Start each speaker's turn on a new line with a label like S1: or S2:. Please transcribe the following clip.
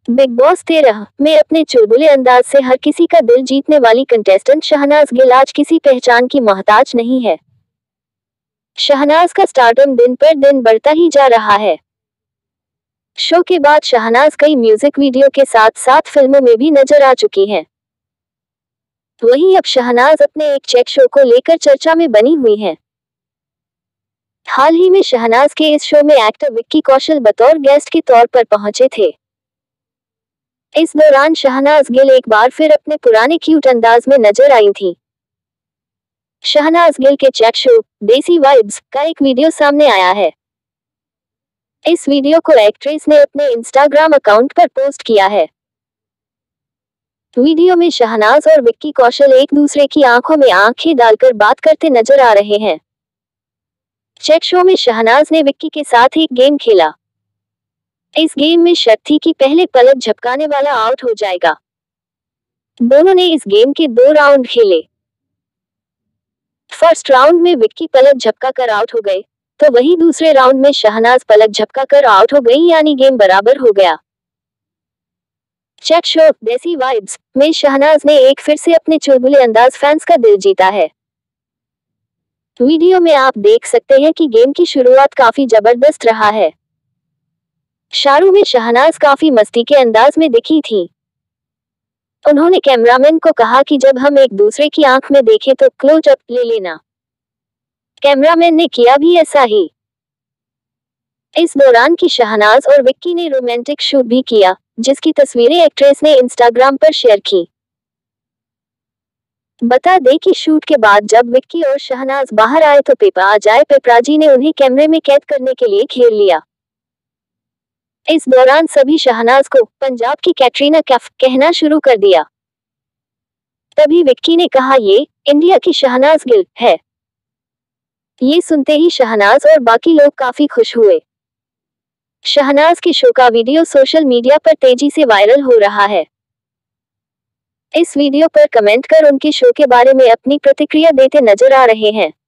S1: Big boss 13 में अपने चुलबुले अंदाज से हर किसी का दिल जीतने वाली कंटेस्टेंट शहनाज गिल आज किसी पहचान की मोहताज नहीं है। शहनाज का स्टारडम दिन पर दिन बढ़ता ही जा रहा है। शो के बाद शहनाज कई म्यूजिक वीडियो के साथ साथ फिल्मों में भी नजर आ चुकी हैं। वहीं अब शहनाज अपने एक चेक शो को लेकर चर्चा में बनी हुई हैं। हाल ही में शहनाज के इस शो में एक्टर विक्की कौशल बतौर गेस्ट के तौर पर पहुंचे थे। इस दौरान शहनाज गिल एक बार फिर अपने पुराने क्यूट अंदाज में नजर आई थी। शहनाज गिल के चैट शो देसी वाइब्स का एक वीडियो सामने आया है। इस वीडियो को एक्ट्रेस ने अपने इंस्टाग्राम अकाउंट पर पोस्ट किया है। वीडियो में शहनाज और विक्की कौशल एक दूसरे की आंखों में आंखें डालकर बात करते नजर आ रहे हैं। चैट शो में शहनाज ने विक्की के साथ एक गेम खेला। इस गेम में शर्त थी कि पहले पलक झपकाने वाला आउट हो जाएगा। दोनों ने इस गेम के 2 राउंड खेले। फर्स्ट राउंड में विक्की पलक झपका कर आउट हो गए, तो वहीं दूसरे राउंड में शहनाज पलक झपका कर आउट हो गई, यानी गेम बराबर हो गया। चैट शो देसी वाइब्स में शहनाज ने एक फिर से अपने चुलबुले अंदाज फैंस का दिल जीता है। वीडियो में आप देख सकते हैं कि गेम की शुरुआत काफी जबरदस्त रहा है। शुरू में शहनाज काफी मस्ती के अंदाज में दिखी थी। उन्होंने कैमरामैन को कहा कि जब हम एक दूसरे की आंख में देखें तो क्लोज अप ले लेना। कैमरामैन ने किया भी ऐसा ही। इस दौरान की शहनाज और विक्की ने रोमांटिक शूट भी किया, जिसकी तस्वीरें एक्ट्रेस ने इंस्टाग्राम पर शेयर की। बता दें कि शूट के बाद जब विक्की और शहनाज बाहर आए तो पेपराजी ने उन्हें कैमरे में कैद करने के लिए घेर लिया। इस दौरान सभी शहनाज को पंजाब की कैटरीना कैफ कहना शुरू कर दिया। तभी विक्की ने कहा, ये इंडिया की शहनाज गिल है। ये सुनते ही शहनाज और बाकी लोग काफी खुश हुए। शहनाज के शो का वीडियो सोशल मीडिया पर तेजी से वायरल हो रहा है। इस वीडियो पर कमेंट कर उनके शो के बारे में अपनी प्रतिक्रिया देते नजर आ रहे हैं।